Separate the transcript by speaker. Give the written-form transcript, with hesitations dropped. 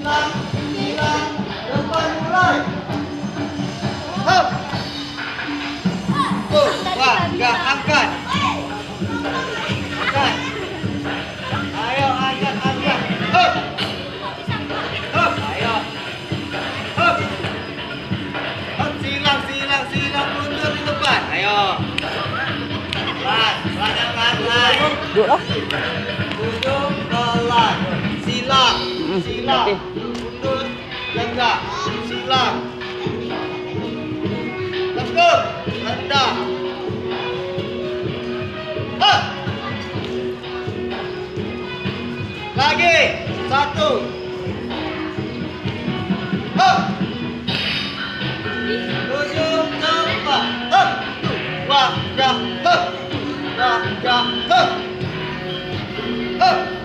Speaker 1: enam, sembilan, depan mulai. Hop. Tuh, wah, nggak angkat. Angkat. Ayo angkat, angkat. Hop. Hop, ayo. Hop. Hop, silang, silang, silang, mundur di depan. Ayo. Pelan, pelan, pelan.
Speaker 2: Duduk lah.
Speaker 1: Duduk pelan. Silang, silang. Mundur, tegak. Silang. Tekuk, rendah. Hop. Lagi, satu. Hop. Tujuh, empat. Hop. Wajah, hop. Wajah, hop. Hop.